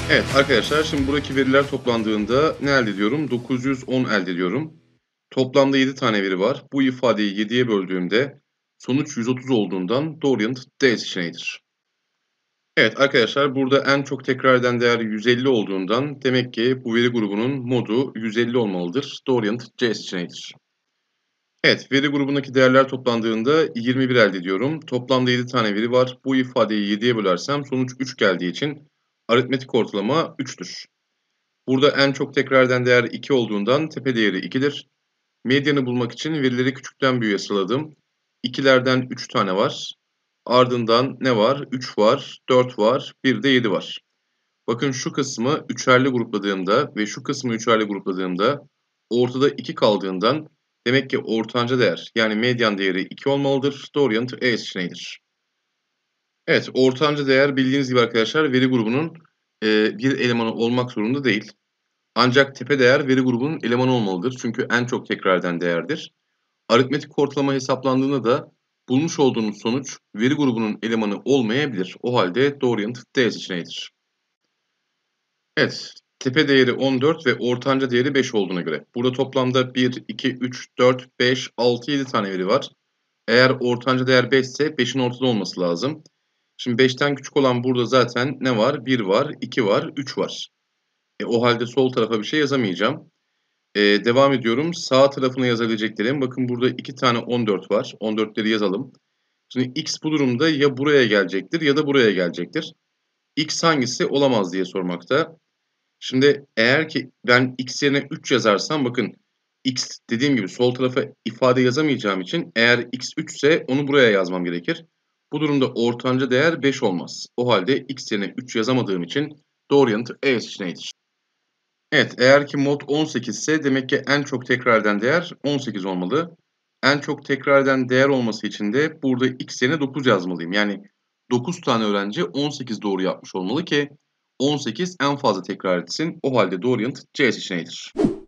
Evet arkadaşlar, şimdi buradaki veriler toplandığında ne elde ediyorum? 910 elde ediyorum. Toplamda 7 tane veri var. Bu ifadeyi 7'ye böldüğümde sonuç 130 olduğundan doğru yanıt D seçeneğidir. Evet arkadaşlar, burada en çok tekrar eden değer 150 olduğundan demek ki bu veri grubunun modu 150 olmalıdır. Doğru yanıt C seçeneğidir. Evet, veri grubundaki değerler toplandığında 21 elde ediyorum. Toplamda 7 tane veri var. Bu ifadeyi 7'ye bölersem sonuç 3 geldiği için aritmetik ortalama 3'tür. Burada en çok tekrar eden değer 2 olduğundan tepe değeri 2'dir. Medyanı bulmak için verileri küçükten büyüğe sıraladım. 2'lerden 3 tane var. Ardından ne var? 3 var, 4 var, bir de 7 var. Bakın şu kısmı üçerli grupladığımda ve şu kısmı üçerli grupladığımda ortada 2 kaldığından demek ki ortanca değer yani medyan değeri 2 olmalıdır. Doğru yanıt E seçeneğidir. Evet, ortanca değer bildiğiniz gibi arkadaşlar veri grubunun bir elemanı olmak zorunda değil. Ancak tepe değer veri grubunun elemanı olmalıdır. Çünkü en çok tekrar eden değerdir. Aritmetik ortalama hesaplandığında da bulmuş olduğunuz sonuç veri grubunun elemanı olmayabilir. O halde doğru yanıt D seçeneğidir. Evet, tepe değeri 14 ve ortanca değeri 5 olduğuna göre. Burada toplamda 1, 2, 3, 4, 5, 6, 7 tane veri var. Eğer ortanca değer 5 ise 5'in ortada olması lazım. Şimdi 5'ten küçük olan burada zaten ne var? 1 var, 2 var, 3 var. O halde sol tarafa bir şey yazamayacağım. Devam ediyorum. Sağ tarafına yazabileceklerim. Bakın burada 2 tane 14 var. 14'leri yazalım. Şimdi x bu durumda ya buraya gelecektir ya da buraya gelecektir. X hangisi olamaz diye sormakta. Şimdi eğer ki ben x yerine 3 yazarsam bakın x dediğim gibi sol tarafa ifade yazamayacağım için eğer x 3 ise onu buraya yazmam gerekir. Bu durumda ortanca değer 5 olmaz. O halde x yerine 3 yazamadığım için doğru yanıt E seçeneğidir. Evet, eğer ki mod 18 ise demek ki en çok tekrar eden değer 18 olmalı. En çok tekrar eden değer olması için de burada x yerine 9 yazmalıyım. Yani 9 tane öğrenci 18 doğru yapmış olmalı ki 18 en fazla tekrar etsin. O halde doğru yanıt C seçeneğidir.